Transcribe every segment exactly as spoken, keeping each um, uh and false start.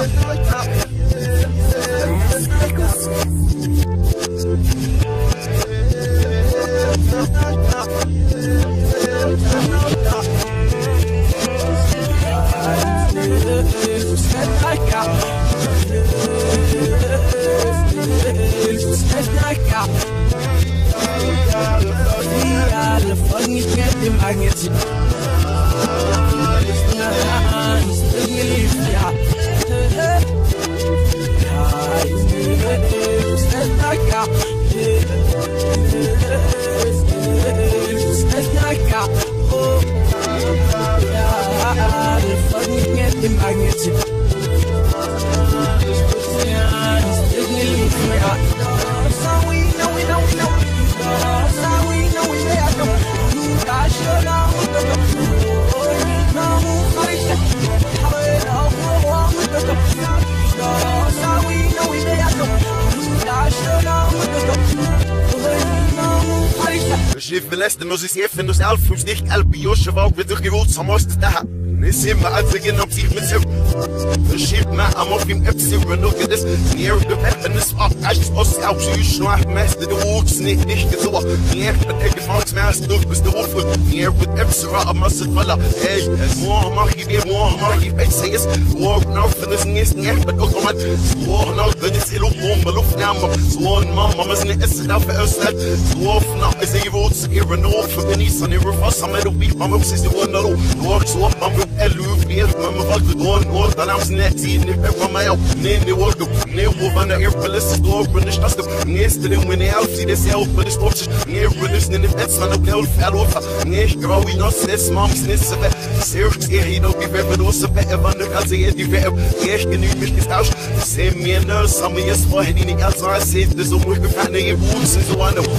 Verlässt muss ich helfen, das Alfus nicht Albiosche war wird durchgewohnt, so muss da. Ist immer als genau sich mit so. Schiebt mal am auf dem Epsi über nur das near the weapon is up. I just was out so you schnapp master the walks nicht nicht so. Near but the fox master du bist der Wolf near with Epsi am must follow. Hey, more mach ich dir more mach ich bei say is walk now for this ist nicht but auch mal walk now wenn es elo bombe luft nahm so ein Mama müssen es da für erst so nach ist ihr wohnt ihr no für wenn ich so eine was am du wie man muss ist nur no walk so am Eluf weer met me wat gedaan wordt dan als net zien ik ben van mij op nee nee wordt op nee hoe van de eerste door ben ik dat de eerste ding wanneer elf zie de zelf maar de sport nee we dus in de bed van de elf verloren nee ik wou wie nog zes mams nisse zeer zeer hier ook weer bij de bij van de als je die weer eerst genoeg mich gestauscht sehen mir das haben wir jetzt vorher die nicht als was sehen das so gut gefallen ihr wohnt so an der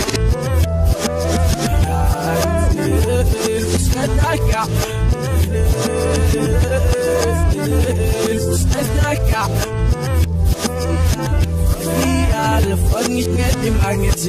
alle Folgen nicht mehr dem Magnet.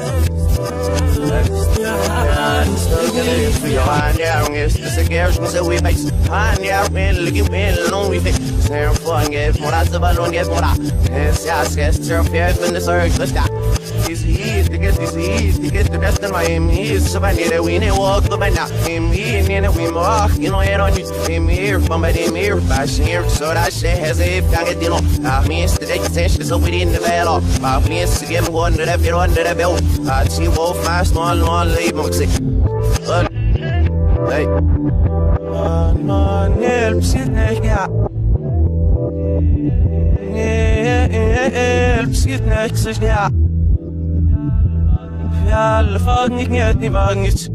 Ernährung ist das Ergärschen, so wie bei Ernährung, liegen wir nun wie fix. Sehr vorhin geht, Morate Ballon geht, Mora. Es ja, es ist sehr viel, wenn es euch das da. This is to get this is to get the best of my enemies. So I need a winning walk, but now I'm in a win walk. You know, I don't need him here from my name here. Fashion here, so that shit has a can't get I mean, the extension is over in the veil. My friends to get one to that bit under the belt. I see wolf fast on one leave. But hey, man, helps it, yeah. Helps it, next, yeah. Ja, alle Fragen nicht mehr, die Wagen nicht.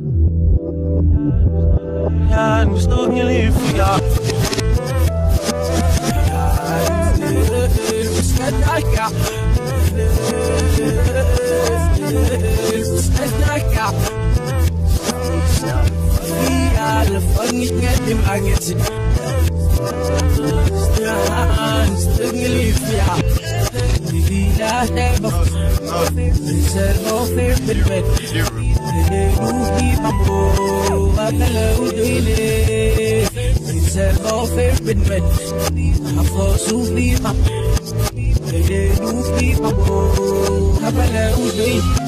Ja, du bist nur lieb, ja. Ja, alle Fragen nicht mehr, die Wagen nicht. Ja, du bist nur lieb, ja. Vida debo Reservo firme Ruhi mambo Akala udile Reservo firme Afo sufi mambo Ruhi mambo Akala udile